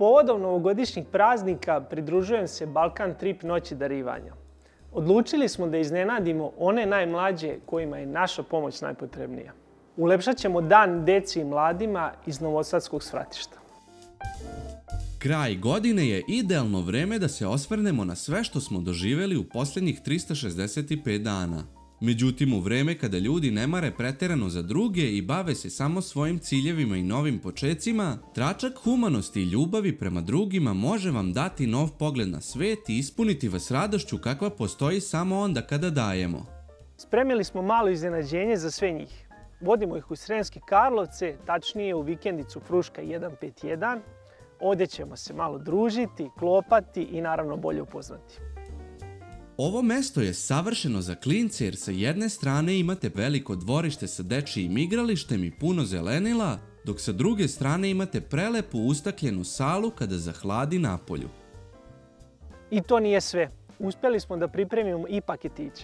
povodom novogodišnjih praznika pridružujem se Balkan Trip noći darivanja. Odlučili smo da iznenadimo one najmlađe kojima je naša pomoć najpotrebnija. Ulepšat ćemo dan deci i mladima iz Novosadskog svratišta. Kraj godine je idealno vreme da se osvrnemo na sve što smo doživjeli u posljednjih 365 dana. Međutim, u vreme kada ljudi ne mare preterano za druge i bave se samo svojim ciljevima i novim počecima, tračak humanosti i ljubavi prema drugima može vam dati nov pogled na svet i ispuniti vas radošću kakva postoji samo onda kada dajemo. Spremili smo malo iznenađenje za sve njih. Vodimo ih u Sremske Karlovce, tačnije u vikendicu Fruška 151. Ovdje ćemo se malo družiti, klopati i naravno bolje upoznati. Ovo mesto je savršeno za klince jer sa jedne strane imate veliko dvorište sa dečijim igralištem i puno zelenila, dok sa druge strane imate prelepu ustakljenu salu kada zahladi napolju. I to nije sve. Uspjeli smo da pripremimo i paketiće.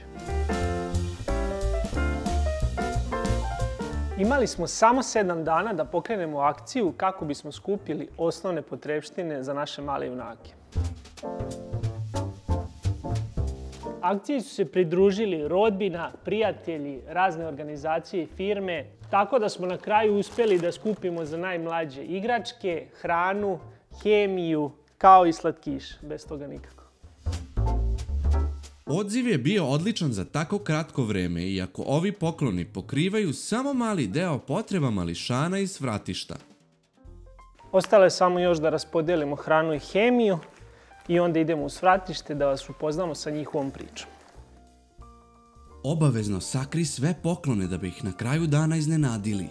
Imali smo samo 7 dana da pokrenemo akciju kako bismo skupili osnovne potrepštine za naše male junake. Akciji su se pridružili rodbina, prijatelji, razne organizacije i firme, tako da smo na kraju uspjeli da skupimo za najmlađe igračke, hranu, hemiju, kao i slatkiš. Bez toga nikako. Odziv je bio odličan za tako kratko vreme, iako ovi pokloni pokrivaju samo mali deo potreba mališana iz Svratišta. Ostalo je samo još da raspodelimo hranu i hemiju i onda idemo u Svratište da vas upoznamo sa njihovom pričom. Obavezno sakri sve poklone da bi ih na kraju dana iznenadili.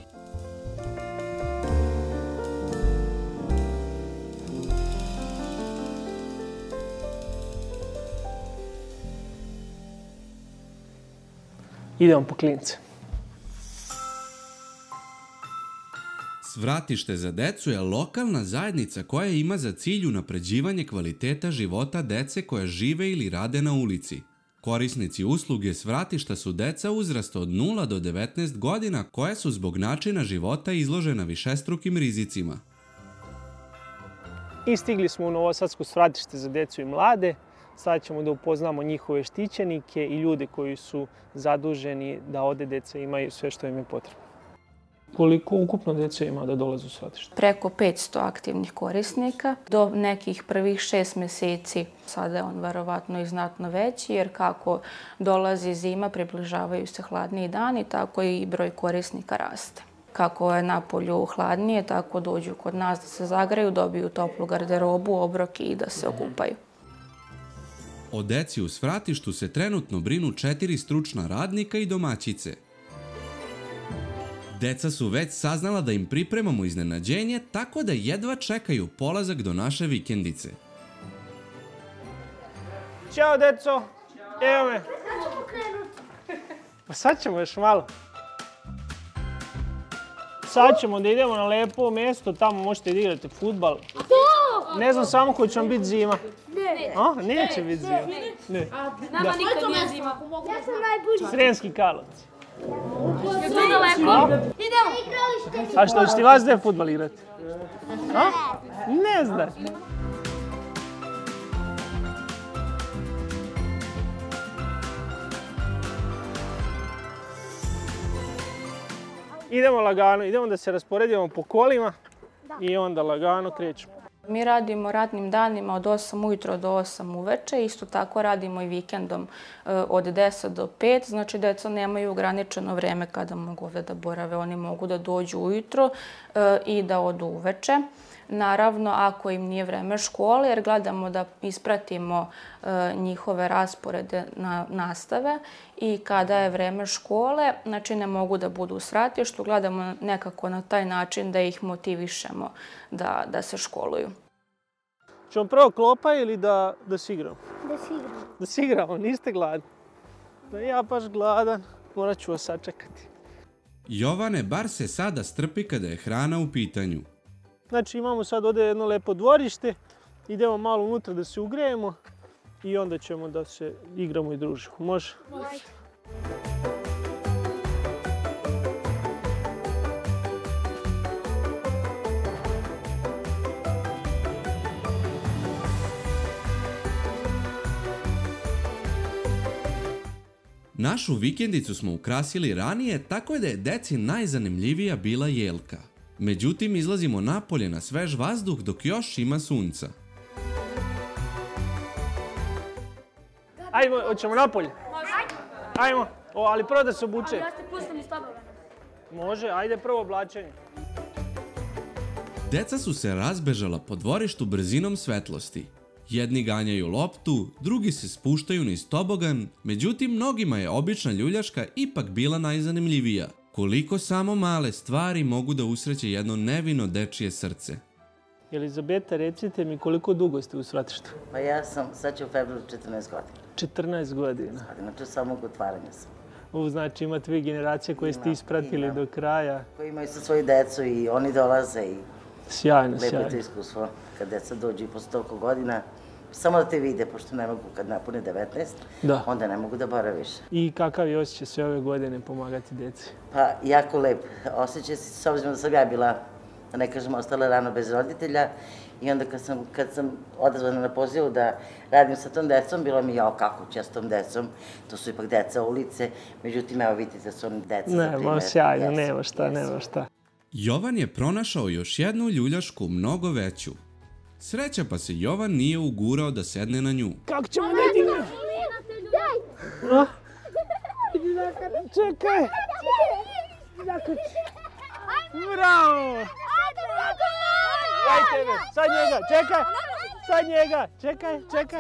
Idemo po klince. Svratište za decu je lokalna zajednica koja ima za cilj unapređivanje kvaliteta života dece koja žive ili rade na ulici. Korisnici usluge Svratišta su deca uzrasta od 0 do 19 godina koja su zbog načina života izložena višestrukim rizicima. I stigli smo u Novosadsko Svratište za decu i mlade. Sad ćemo da upoznamo njihove štićenike i ljude koji su zaduženi da ovde deca imaju sve što im je potrebno. Koliko ukupno dece ima da dolaze u Svratište? Preko 500 aktivnih korisnika. Do nekih prvih 6 mjeseci, sada je on verovatno i znatno veći, jer kako dolazi zima, približavaju se hladniji dani, tako i broj korisnika raste. Kako je napolju hladnije, tako dođu kod nas da se zagreju, dobiju toplu garderobu, obroke i da se okupaju. O deci u Svratištu se trenutno brinu 4 stručna radnika i domaćice. Deca su već saznala da im pripremamo iznenađenje, tako da jedva čekaju polazak do naše vikendice. Ćao, deco! Evo me! Pa sad ćemo još malo. Sad ćemo da idemo na lepo mjesto, tamo možete da igrate fudbal. Ne znam samo ko će vam biti zima. Ne. Neće biti zima. Ne. Nama nikad nije zima. Ja sam najbolji. Sremski Karlovci. Je to daleko? Idemo. A što, ćete vas gdje fudbal igrati? Ne znam. Idemo lagano, idemo da se rasporedimo po kolima i onda lagano krećemo. Mi radimo radnim danima od 8 ujutro do 8 uveče, isto tako radimo i vikendom od 10 do 5, znači deca nemaju ograničeno vreme kada mogu ovdje da borave, oni mogu da dođu ujutro i da odu uveče. Naravno, ako im nije vreme škole, jer gledamo da ispratimo njihove rasporede na nastave i kada je vreme škole, znači ne mogu da budu u Svratištu, gledamo nekako na taj način da ih motivišemo da se školuju. Ćemo prvo klopa ili da se igramo? Da se igramo. Da se igramo, niste gladni. Da ja baš gladan, morat ću vas sačekati. Jovane bar se sada strpi kada je hrana u pitanju. Znači imamo sad ovdje jedno lepo dvorište, idemo malo unutra da se ugrejemo i onda ćemo da se igramo i družimo. Može? Može. Našu vikendicu smo ukrasili ranije, tako da je deci najzanimljivija bila jelka. Međutim, izlazimo napolje na svež vazduh dok još ima sunca. Ajmo, hoćemo napolje? Ajmo, ali prvo da se obuče. Ja te pustim iz toga. Može, ajde prvo oblačenje. Deca su se razbežala po dvorištu brzinom svetlosti. Jedni ganjaju loptu, drugi se spuštaju niz tobogan, međutim mnogima je obična ljuljaška ipak bila najzanimljivija. Koliko samo male stvari mogu da usreće jedno nevino dečije srce. Elizabeta, recite mi koliko dugo ste u svratištu? Pa ja sam, sad će u februaru 14 godina. 14 godina. Znači, samog otvaranja sam. Znači imate vi generacije koje ste ispratili do kraja. Koji imaju sa svoju decu i oni dolaze i... Sjajno, sjajno. Lepo je to iskustvo kad deca dođu i posle toliko godina. Samo da te vide, pošto ne mogu kad napune 19, onda ne mogu da boraviš. I kakav je osjećaj sve ove godine pomagati deci? Pa, jako lep osjećaj, s obzirom da sam ja bila, da ne kažem, ostala rano bez roditelja. I onda kad sam odazvana na pozivu da radim sa tom decom, bilo mi jao kako će s tom decom. To su ipak deca ulice, međutim, evo vidite da su oni deca za primjer. Ne, sjajno, nema šta. Jovan je pronašao još jednu ljuljašku mnogo veću. Sreća pa se Jovan nije ugurao da sedne na nju. Kako ćemo da dignemo? Čekaj! Bravo! Aj tebe, sad njega, čekaj! Sad njega, čekaj!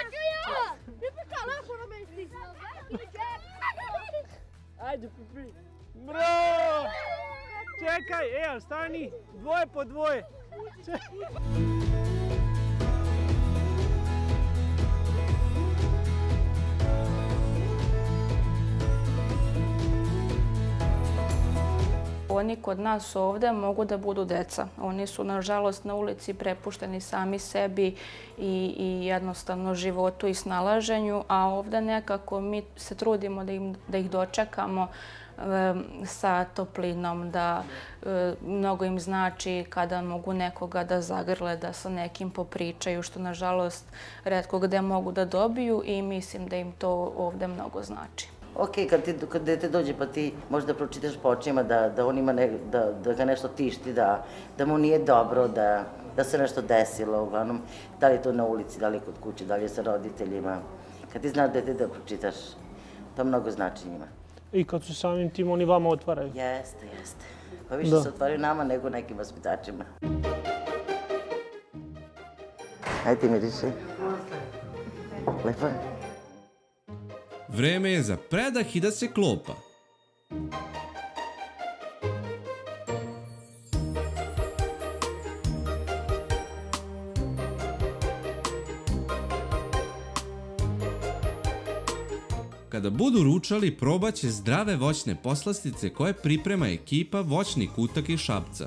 Ajde, Pipi! Bravo! Čekaj, evo, stani! Dvoje po dvoje! Oni kod nas ovde mogu da budu deca. Oni su, nažalost, na ulici prepušteni sami sebi i jednostavno životu i snalaženju, a ovde nekako mi se trudimo da ih dočekamo sa toplinom, da mnogo im znači kada mogu nekoga da zagrle, da sa nekim popričaju, što nažalost retko gde mogu da dobiju i mislim da im to ovde mnogo znači. Ok, kad dete dođe pa ti možda pročitaš po očima da on ima da ga nešto tišti, da mu nije dobro, da se nešto desilo, uglavnom, da li je to na ulici, da li je kod kuće, da li je sa roditeljima. Kad ti znaš dete da pročitaš, to mnogo znači njima. I kad su samim tim, oni vama otvaraju? Jeste. Pa više se otvaraju nama nego nekim vaspitačima. Ajde ti miriši. Lepo je. Vreme je za predah i da se klopa. Kada budu ručali, probaće zdrave voćne poslastice koje priprema ekipa Voćni kutak iz Šapca.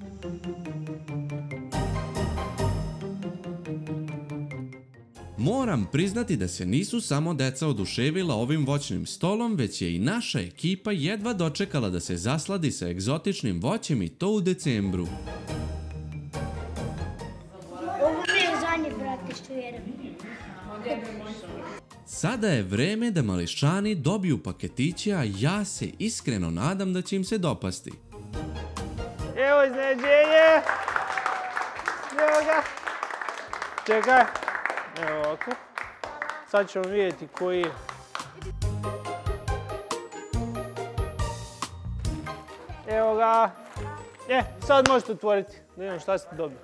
Moram priznati da se nisu samo deca oduševila ovim voćnim stolom, već je i naša ekipa jedva dočekala da se zasladi sa egzotičnim voćem i to u decembru. Ovo mi je zadnje, brate, što jedem. Sada je vreme da mališani dobiju paketiće, a ja se iskreno nadam da će im se dopasti. Evo iznenađenje! Evo ga! Čekaj! Evo ovako. Sad ćemo vidjeti koji je. Evo ga! Sad možete otvoriti. Da vidimo šta ste dobili.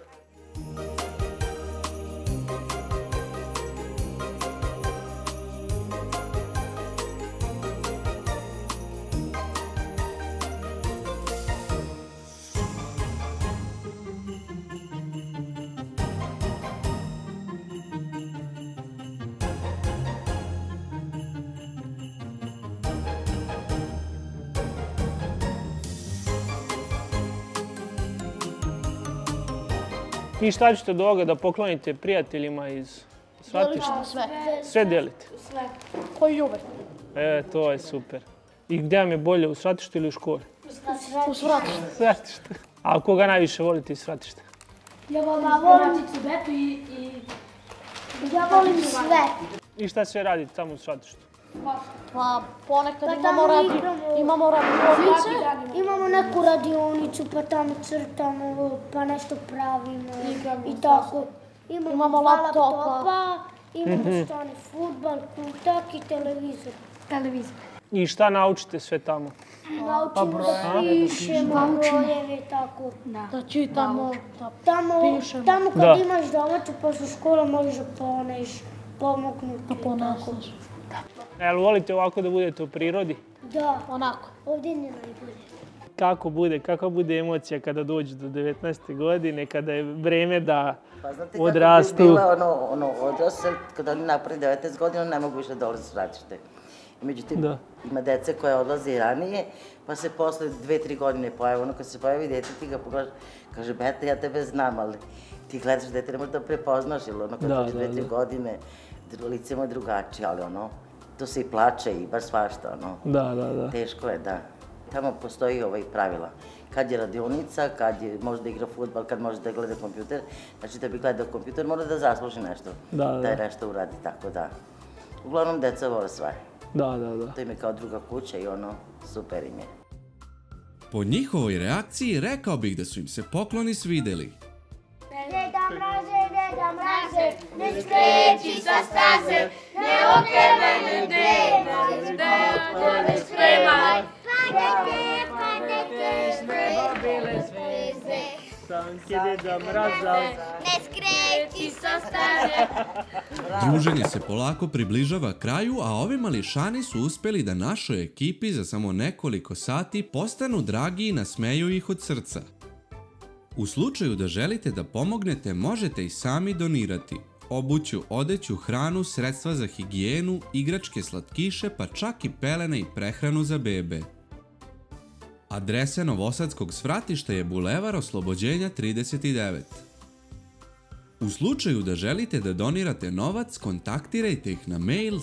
I šta ćete od ovoga da poklonite prijateljima iz svratišta? Sve delite? Sve. Koji ljube. To je super. I gdje vam je bolje, u svratištu ili u školi? U svratištu. Svratištu. A koga najviše volite iz svratišta? Ja volim Betu i... Ja volim sve. I šta sve radite tamo u svratištu? Pa ponekad tamo imamo radionice. Imamo neku radionicu, pa tamo crtamo, pa nešto pravimo i tako. Imamo laptopa. Imamo stani fudbal, kutak i televizor. I šta naučite sve tamo? Naučimo da pišemo brojeve, tako. Da čitamo, da pišemo. Tamo kad imaš domaću posle škola možeš da poneš, pomognuti. Jel volite ovako da budete u prirodi? Da, Onako. ovdje je najbolje. Kakva bude emocija kada dođu do 19. godine, kada je vreme da Pa znate odrastu? kako bi bila odrasle, kada oni napravi 19 godina, ne mogu više da dolaze s vratište. Međutim, ima dece koje odlaze i ranije, pa se posle 2-3 godine pojave. Kad se pojavi dete, ti ga pogledaš, kaže, bete, ja tebe znam, ali ti gledaš dete, ne možeš da prepoznaš, ili kad dođe 2-3 godine, lice mu je drugačije, ali to se i plače i baš svašta, teško je, da. Tamo postoji pravila. Kad je radionica, kad može da igra fudbal, kad može da gleda kompjuter, znači da bi gledao kompjuter mora da zasluži nešto, da je nešto uradi, tako da. Uglavnom, deca vole sve. Da. To im je kao druga kuća i super im je. Po njihovoj reakciji rekao bih da su im se pokloni svideli. Deda mraze, ne skreći sa staze, ne okremenu deda, da ne spremaj. Padete s neba bile zvezde, Sanke deda mraza, ne skreći sa staze. Druženje se polako približava kraju, a ovi mališani su uspeli da našoj ekipi za samo nekoliko sati postanu dragi i nasmeju ih od srca. U slučaju da želite da pomognete, možete i sami donirati obuću, odeću, hranu, sredstva za higijenu, igračke, slatkiše, pa čak i pelene i prehranu za bebe. Adresa novosadskog svratišta je Bulevar Oslobođenja 39. U slučaju da želite da donirate novac, kontaktirajte ih na mail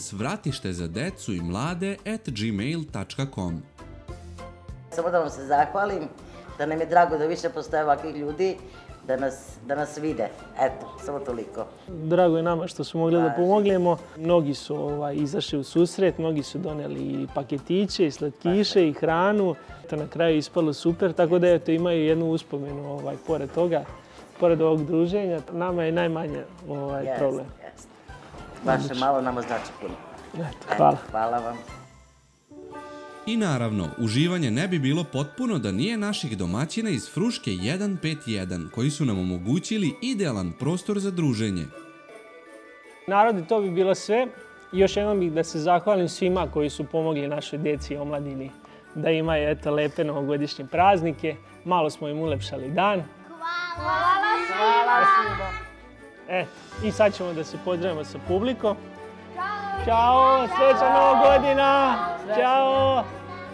svratištezadecu-i-mlade@gmail.com. Samo da vam se zahvalim, da nam je drago da više postoje ovakvih ljudi, da nas vide. Eto, samo toliko. Drago je nama što smo mogli da pomognemo. Mnogi su izašli u susret, mnogi su doneli i paketiće, i slatkiše, i hranu. Na kraju je ispalo super, tako da imaju jednu uspomenu pored toga, pored ovog druženja. Nama je najmanje problem. Vaše malo nama znači puno. Hvala. Hvala vam. I naravno, uživanje ne bi bilo potpuno da nije naših domaćina iz Fruške 151, koji su nam omogućili idealan prostor za druženje. Narodi, to bi bilo sve. Još jednom bih da se zahvalim svima koji su pomogli našoj djeci i omladini da imaju lepe novogodišnje praznike. Malo smo im ulepšali dan. Hvala svima. I sad ćemo da se pozdravimo sa publikom. Ćao, srećna Nova godina! Ćao!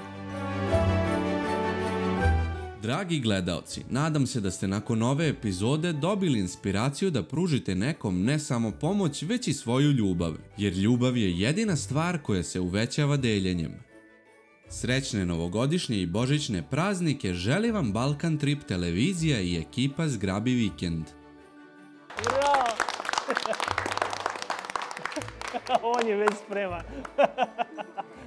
Dragi gledaoci, nadam se da ste nakon ove epizode dobili inspiraciju da pružite nekom ne samo pomoć, već i svoju ljubav, jer ljubav je jedina stvar koja se uvećava deljenjem. Srećne novogodišnje i božićne praznike želi vam Balkan Trip televizija i ekipa Zgrabi vikend. Bravo! On je već spreman.